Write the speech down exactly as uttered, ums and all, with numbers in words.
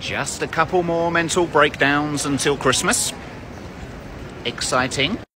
Just a couple more mental breakdowns until Christmas. Exciting.